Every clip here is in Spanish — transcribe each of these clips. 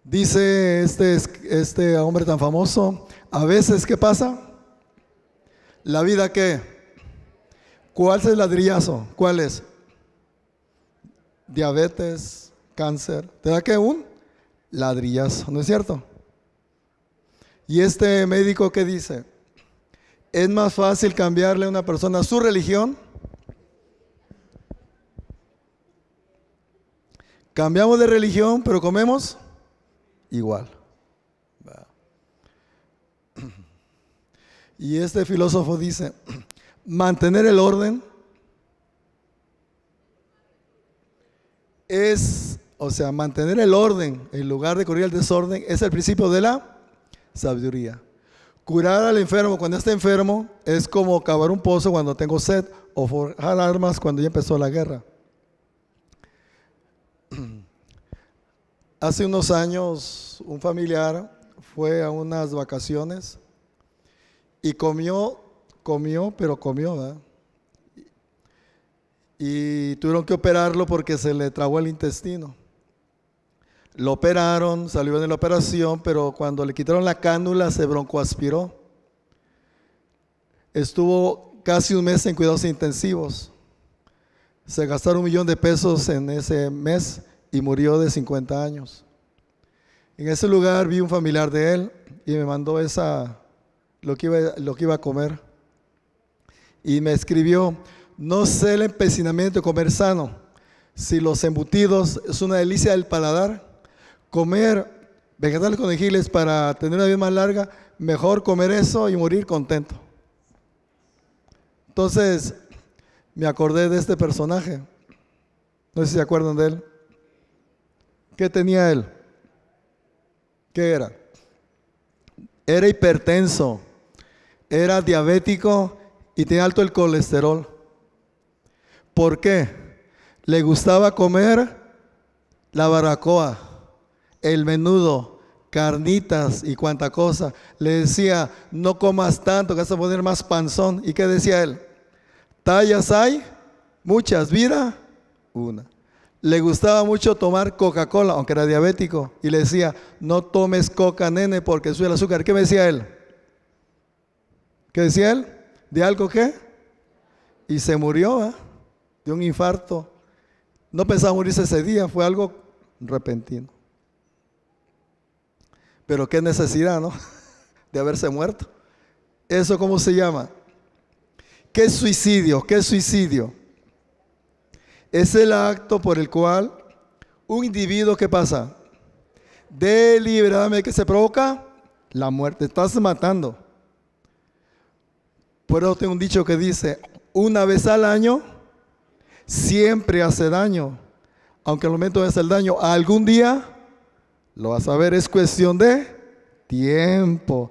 Dice este hombre tan famoso, a veces, ¿qué pasa? La vida, ¿qué? ¿Cuál es el ladrillazo? ¿Cuál es? Diabetes, cáncer. ¿Te da qué? Un ladrillazo, ¿no es cierto? Y este médico, ¿qué dice? Es más fácil cambiarle a una persona su religión. Cambiamos de religión, pero comemos igual. Y este filósofo dice, mantener el orden mantener el orden en lugar de correr el desorden es el principio de la sabiduría. Curar al enfermo cuando está enfermo es como cavar un pozo cuando tengo sed o forjar armas cuando ya empezó la guerra. Hace unos años un familiar fue a unas vacaciones y comió, ¿verdad? Y tuvieron que operarlo porque se le trabó el intestino. Lo operaron, salió bien de la operación, pero cuando le quitaron la cánula se broncoaspiró. Estuvo casi un mes en cuidados intensivos. Se gastaron $1 millón en ese mes y murió de 50 años. En ese lugar vi un familiar de él y me mandó lo que iba a comer. Y me escribió, no sé el empecinamiento de comer sano. Si los embutidos es una delicia del paladar, comer vegetales con ajíes para tener una vida más larga, mejor comer eso y morir contento. Entonces, me acordé de este personaje. No sé si se acuerdan de él. ¿Qué tenía él? ¿Qué era? Era hipertenso, era diabético y tenía alto el colesterol. ¿Por qué? Le gustaba comer la barbacoa, el menudo, carnitas y cuanta cosa. Le decía, no comas tanto, que vas a poner más panzón. ¿Y qué decía él? Tallas hay, muchas, vida, una. Le gustaba mucho tomar Coca-Cola, aunque era diabético. Y le decía, no tomes coca, nene, porque sube el azúcar. ¿Qué me decía él? ¿Qué decía él? ¿De algo qué? Y se murió, de un infarto. No pensaba morirse ese día, fue algo repentino. Pero qué necesidad, ¿no? De haberse muerto. ¿Eso cómo se llama? ¿Qué es suicidio? ¿Qué es suicidio? Es el acto por el cual un individuo, ¿qué pasa? Deliberadamente, ¿qué se provoca? La muerte. Estás matando. Por eso tengo un dicho que dice, una vez al año siempre hace daño. Aunque al momento de hacer daño, algún día lo vas a ver. Es cuestión de tiempo,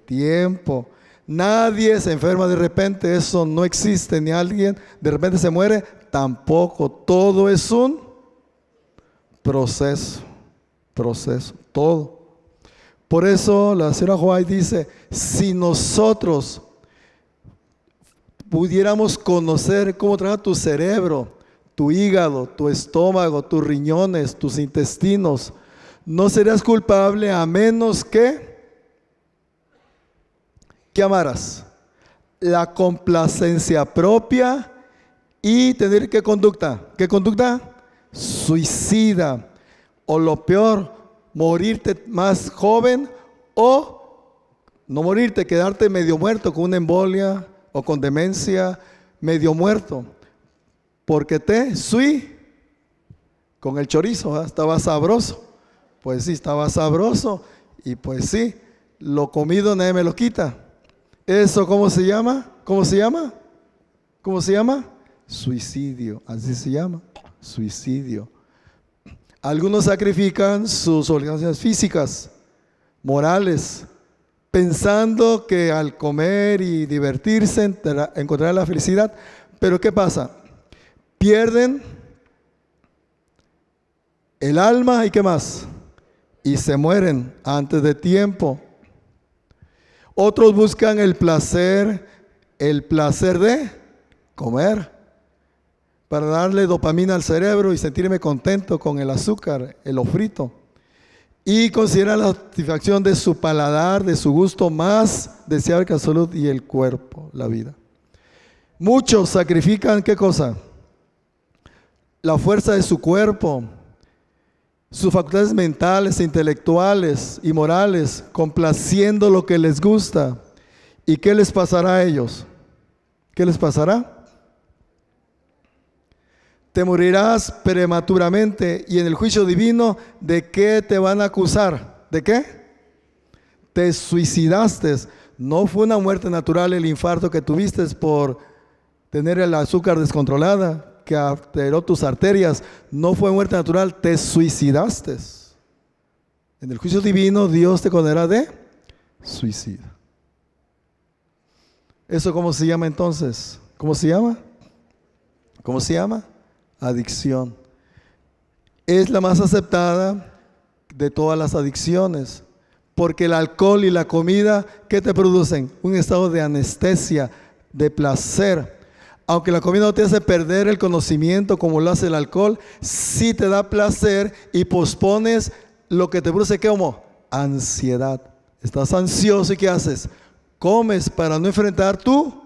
Nadie se enferma de repente, eso no existe, ni alguien de repente se muere, tampoco. Todo es un proceso, todo. Por eso la señora White dice, si nosotros pudiéramos conocer cómo trabaja tu cerebro, tu hígado, tu estómago, tus riñones, tus intestinos, no serías culpable a menos que amaras la complacencia propia y tener ¿qué conducta? ¿Qué conducta? Suicida. O lo peor, morirte más joven o no morirte, quedarte medio muerto con una embolia o con demencia, medio muerto. Porque con el chorizo, estaba sabroso. Pues sí, estaba sabroso y pues sí, lo comido nadie me lo quita. ¿Eso cómo se llama? ¿Cómo se llama? ¿Cómo se llama? Suicidio, así se llama, suicidio. Algunos sacrifican sus obligaciones físicas, morales, pensando que al comer y divertirse encontrarán la felicidad. Pero ¿qué pasa? Pierden el alma y ¿qué más? Y se mueren antes de tiempo. Otros buscan el placer de comer, para darle dopamina al cerebro y sentirme contento con el azúcar, lo frito. y considera la satisfacción de su paladar, de su gusto más deseable que la salud y el cuerpo, la vida. Muchos sacrifican, ¿qué cosa? La fuerza de su cuerpo, sus facultades mentales, intelectuales y morales, complaciendo lo que les gusta. ¿Y qué les pasará a ellos? ¿Qué les pasará? Te morirás prematuramente y en el juicio divino, ¿de qué te van a acusar? ¿De qué? Te suicidaste. No fue una muerte natural el infarto que tuviste por tener el azúcar descontrolada, que alteró tus arterias. No fue muerte natural, te suicidaste. En el juicio divino, Dios te condenará de suicida. ¿Eso cómo se llama entonces? ¿Cómo se llama? ¿Cómo se llama? Adicción. Es la más aceptada de todas las adicciones, porque el alcohol y la comida, ¿qué te producen? Un estado de anestesia, de placer. Aunque la comida no te hace perder el conocimiento como lo hace el alcohol, sí te da placer y pospones lo que te produce, ¿qué? Como ansiedad. Estás ansioso y ¿qué haces? Comes para no enfrentar tu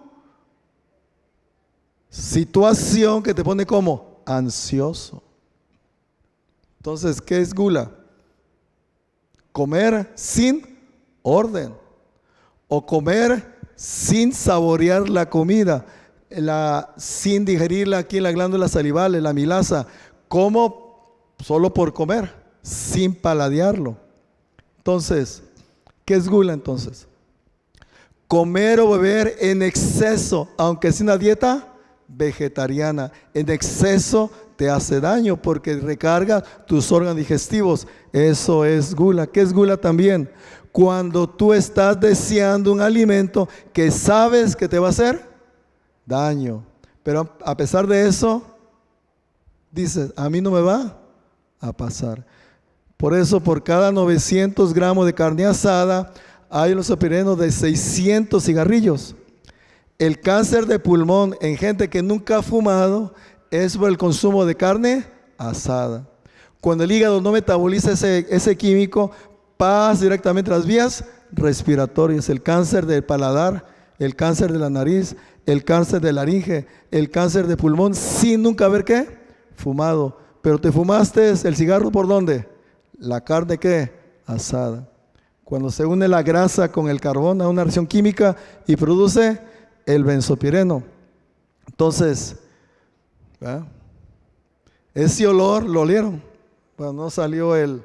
situación que te pone como ansioso. Entonces, ¿qué es gula? Comer sin orden o comer sin saborear la comida, sin digerirla aquí en la glándula salival, en la amilasa. Como solo por comer, sin paladearlo. Entonces, ¿qué es gula entonces? Comer o beber en exceso, aunque es una dieta vegetariana, en exceso te hace daño porque recarga tus órganos digestivos. Eso es gula. ¿Qué es gula también? Cuando tú estás deseando un alimento que sabes que te va a hacer daño, pero a pesar de eso, dices, a mí no me va a pasar. Por eso, por cada 900 gramos de carne asada, hay los operanos de 600 cigarrillos. El cáncer de pulmón en gente que nunca ha fumado es por el consumo de carne asada. Cuando el hígado no metaboliza ese químico, pasa directamente a las vías respiratorias. El cáncer del paladar, el cáncer de la nariz, el cáncer de laringe, el cáncer de pulmón, sin nunca haber ¿qué? Fumado. Pero te fumaste el cigarro ¿por dónde? La carne ¿qué? Asada. Cuando se une la grasa con el carbón a una reacción química y produce el benzopireno. Entonces, ¿verdad? Ese olor, ¿lo olieron? Bueno, no salió el...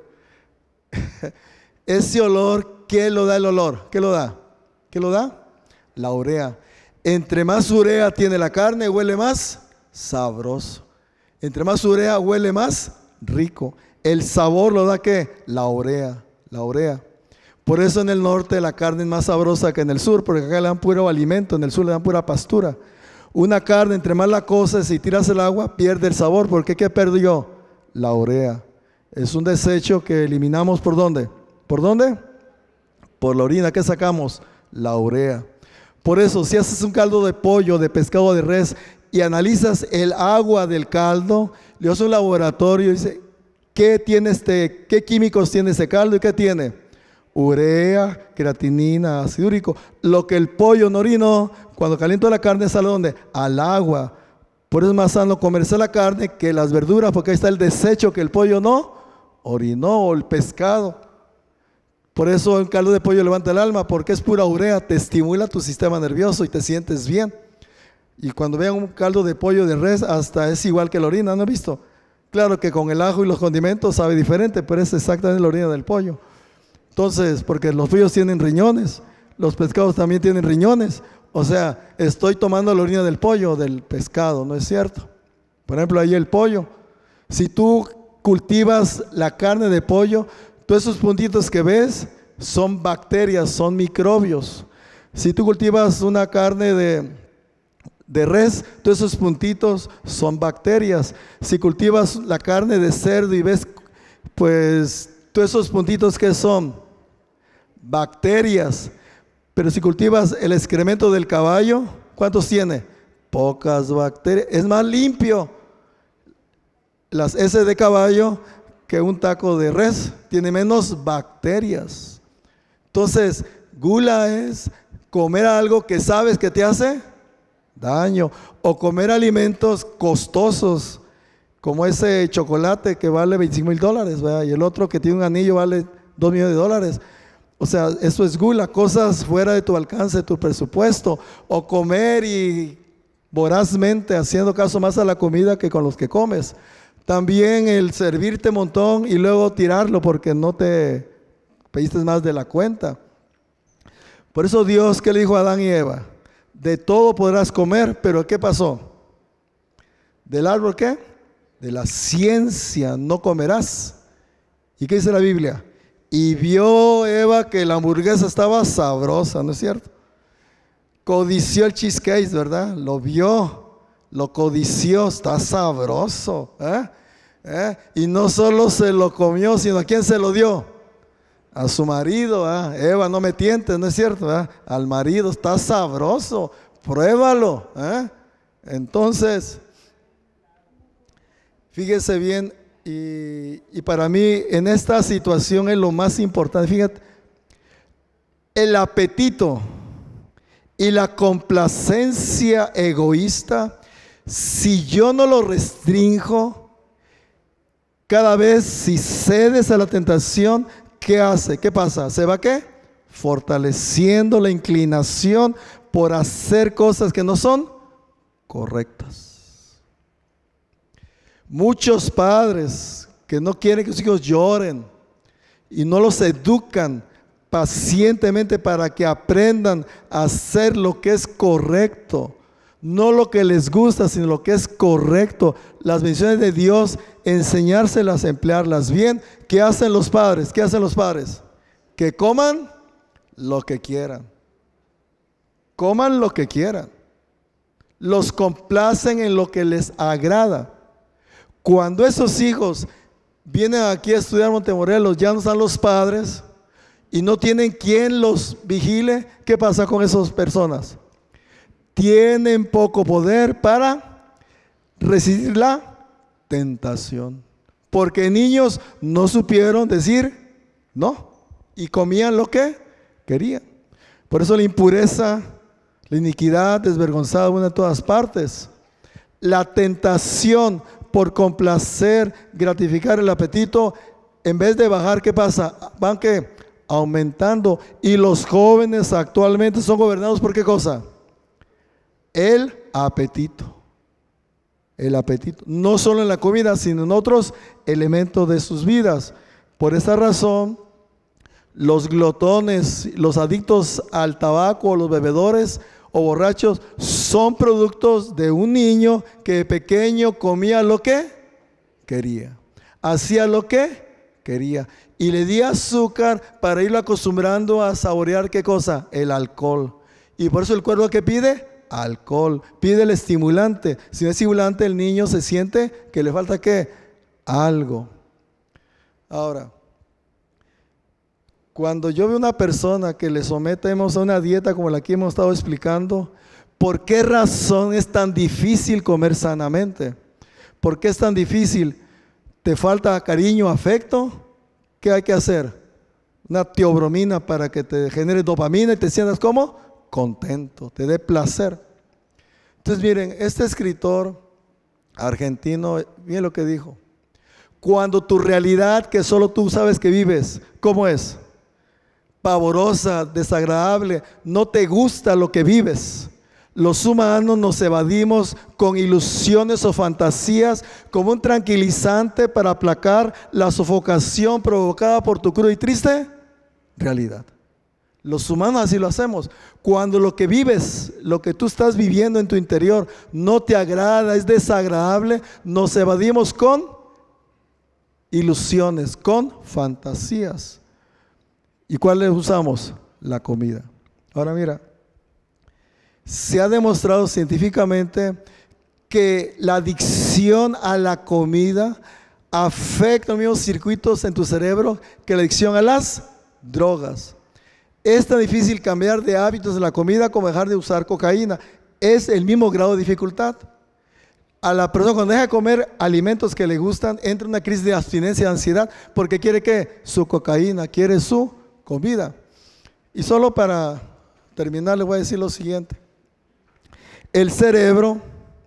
Ese olor, ¿qué lo da el olor? ¿Qué lo da? ¿Qué lo da? La urea. Entre más urea tiene la carne, huele más sabroso. Entre más urea, huele más rico. El sabor lo da ¿qué? La urea. La urea. Por eso en el norte la carne es más sabrosa que en el sur, porque acá le dan puro alimento, en el sur le dan pura pastura. Una carne, entre más la coces y tiras el agua, pierde el sabor. ¿Por qué? ¿Qué perdió? La urea. Es un desecho que eliminamos ¿por dónde? ¿Por dónde? Por la orina. ¿Qué sacamos? La urea. Por eso, si haces un caldo de pollo, de pescado, de res, y analizas el agua del caldo, le haces un laboratorio y dice, ¿qué químicos tiene ese caldo y qué tiene? Urea, creatinina, ácido úrico. Lo que el pollo no orinó, cuando calienta la carne sale ¿dónde? Al agua. Por eso es más sano comerse la carne que las verduras, porque ahí está el desecho que el pollo no orinó, o el pescado. Por eso el caldo de pollo levanta el alma, porque es pura urea, te estimula tu sistema nervioso y te sientes bien. Y cuando vean un caldo de pollo de res, hasta es igual que la orina, ¿no han visto? Claro que con el ajo y los condimentos sabe diferente, pero es exactamente la orina del pollo. Entonces, porque los pollos tienen riñones, los pescados también tienen riñones. O sea, estoy tomando la orina del pollo, del pescado, ¿no es cierto? Por ejemplo, ahí el pollo. Si tú cultivas la carne de pollo, todos esos puntitos que ves son bacterias, son microbios. Si tú cultivas una carne de res, todos esos puntitos son bacterias. Si cultivas la carne de cerdo y ves, pues, todos esos puntitos que son bacterias. Pero si cultivas el excremento del caballo, ¿cuántos tiene? Pocas bacterias. Es más limpio las heces de caballo que un taco de res, tiene menos bacterias. Entonces, gula es comer algo que sabes que te hace daño, o comer alimentos costosos, como ese chocolate que vale $25,000, ¿verdad? Y el otro que tiene un anillo vale $2 millones. O sea, eso es gula, cosas fuera de tu alcance, de tu presupuesto, o comer y vorazmente haciendo caso más a la comida que con los que comes. También el servirte un montón y luego tirarlo porque no te pediste más de la cuenta. Por eso Dios, ¿qué le dijo a Adán y Eva? De todo podrás comer, pero ¿qué pasó? ¿Del árbol qué? De la ciencia no comerás. ¿Y qué dice la Biblia? Y vio Eva que la hamburguesa estaba sabrosa, ¿no es cierto? Codició el cheesecake, ¿verdad? Lo vio, lo codició, está sabroso. Y no solo se lo comió, sino ¿a quién se lo dio? A su marido. Eva, no me tientes, ¿no es cierto? Al marido, está sabroso, pruébalo. Entonces, fíjese bien, y para mí en esta situación es lo más importante. Fíjate, el apetito y la complacencia egoísta, si yo no lo restringo, cada vez si cedes a la tentación, ¿qué hace? ¿Qué pasa? ¿Se va qué? Fortaleciendo la inclinación por hacer cosas que no son correctas. Muchos padres que no quieren que sus hijos lloren y no los educan pacientemente para que aprendan a hacer lo que es correcto, no lo que les gusta, sino lo que es correcto. Las bendiciones de Dios, enseñárselas, emplearlas bien. ¿Qué hacen los padres? ¿Qué hacen los padres? Que coman lo que quieran. Coman lo que quieran. Los complacen en lo que les agrada. Cuando esos hijos vienen aquí a estudiar Montemorelos, ya no están los padres y no tienen quien los vigile, ¿qué pasa con esas personas? Tienen poco poder para resistir la tentación. Porque niños no supieron decir no y comían lo que querían. Por eso la impureza, la iniquidad desvergonzada una en todas partes. La tentación por complacer, gratificar el apetito, en vez de bajar, ¿qué pasa? Van que aumentando. Y los jóvenes actualmente son gobernados ¿por qué cosa? El apetito. El apetito. No solo en la comida, sino en otros elementos de sus vidas. Por esta razón, los glotones, los adictos al tabaco, los bebedores o borrachos, son productos de un niño que de pequeño comía lo que quería, hacía lo que quería, y le di azúcar para irlo acostumbrando a saborear ¿qué cosa? El alcohol. Y por eso el cuerpo ¿qué pide? Alcohol, pide el estimulante. Si no es estimulante, el niño se siente que le falta ¿qué? Algo. Ahora, cuando yo veo una persona que le sometemos a una dieta como la que hemos estado explicando, ¿por qué razón es tan difícil comer sanamente? ¿Por qué es tan difícil? ¿Te falta cariño, afecto? ¿Qué hay que hacer? Una teobromina para que te genere dopamina y te sientas como contento, te dé placer. Entonces miren, este escritor argentino, miren lo que dijo. Cuando tu realidad, que solo tú sabes que vives, ¿cómo es? Pavorosa, desagradable, no te gusta lo que vives. Los humanos nos evadimos con ilusiones o fantasías como un tranquilizante para aplacar la sofocación provocada por tu cruda y triste realidad. Los humanos así lo hacemos. Cuando lo que vives, lo que tú estás viviendo en tu interior no te agrada, es desagradable, nos evadimos con ilusiones, con fantasías. ¿Y cuáles usamos? La comida. Ahora mira, se ha demostrado científicamente que la adicción a la comida afecta los mismos circuitos en tu cerebro que la adicción a las drogas. Es tan difícil cambiar de hábitos de la comida como dejar de usar cocaína. Es el mismo grado de dificultad. a la persona cuando deja de comer alimentos que le gustan, entra en una crisis de abstinencia, de ansiedad, porque quiere ¿qué? Su cocaína, quiere su comida. Y solo para terminar le voy a decir lo siguiente. El cerebro,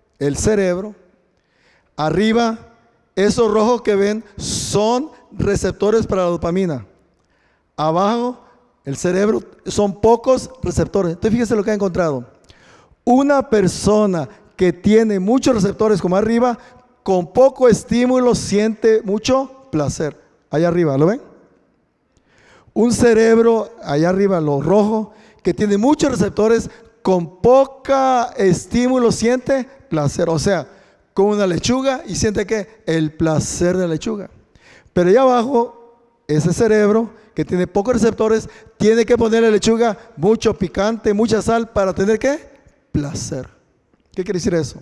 arriba, esos rojos que ven son receptores para la dopamina. Abajo, el cerebro son pocos receptores. Entonces fíjese lo que ha encontrado. Una persona que tiene muchos receptores como arriba, con poco estímulo siente mucho placer. Allá arriba, ¿lo ven? Un cerebro, allá arriba, lo rojo, que tiene muchos receptores, con poca estímulo siente placer. O sea, con una lechuga y siente que el placer de la lechuga. Pero allá abajo, ese cerebro que tiene pocos receptores, tiene que ponerle lechuga, mucho picante, mucha sal para tener ¿qué? Placer. ¿Qué quiere decir eso?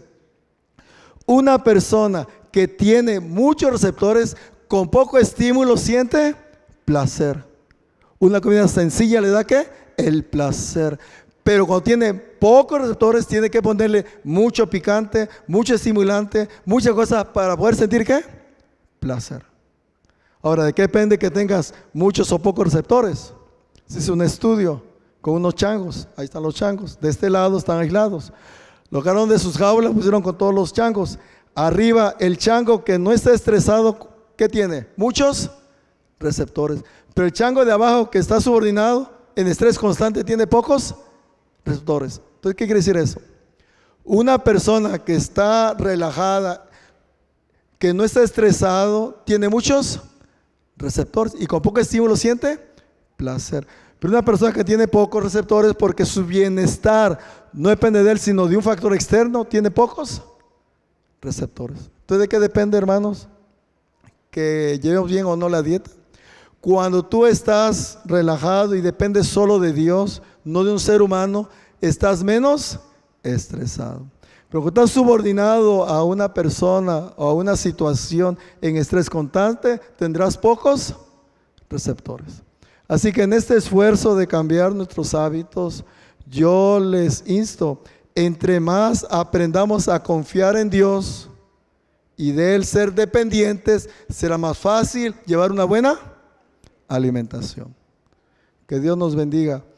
Una persona que tiene muchos receptores, con poco estímulo siente placer. Una comida sencilla le da ¿qué? El placer. Pero cuando tiene pocos receptores, tiene que ponerle mucho picante, mucho estimulante, muchas cosas para poder sentir ¿qué? Placer. Ahora, ¿de qué depende que tengas muchos o pocos receptores? Se hizo un estudio con unos changos. Ahí están los changos. De este lado están aislados. Lo sacaron de sus jaulas, pusieron con todos los changos. Arriba, el chango que no está estresado, ¿qué tiene? Muchos receptores. Pero el chango de abajo, que está subordinado, en estrés constante, tiene pocos receptores. Entonces, ¿qué quiere decir eso? Una persona que está relajada, que no está estresado, tiene muchos receptores y con poco estímulo siente placer. Pero una persona que tiene pocos receptores porque su bienestar no depende de él, sino de un factor externo, tiene pocos receptores. Entonces, ¿de qué depende, hermanos? Que llevemos bien o no la dieta. Cuando tú estás relajado y dependes solo de Dios, no de un ser humano, estás menos estresado. Pero cuando estás subordinado a una persona o a una situación en estrés constante, tendrás pocos receptores. Así que en este esfuerzo de cambiar nuestros hábitos, yo les insto, entre más aprendamos a confiar en Dios y de Él ser dependientes, será más fácil llevar una buena alimentación. Que Dios nos bendiga.